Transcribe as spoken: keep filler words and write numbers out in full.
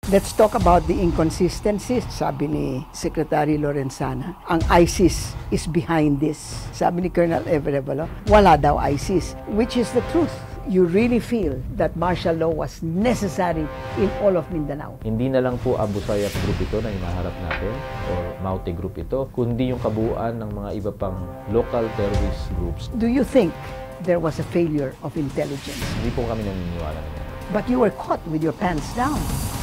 Let's talk about the inconsistencies. Sabi ni Secretary Lorenzana, ang ISIS is behind this. Sabi ni Colonel Everevalo, wala daw ISIS, which is the truth. You really feel that martial law was necessary in all of Mindanao. Hindi na lang po Abu Sayyaf group ito na hinaharap natin or Maute group ito, kundi yung kabuuan ng mga iba pang local terrorist groups. Do you think there was a failure of intelligence? Hindi po kami naniniwala na yan. But you were caught with your pants down.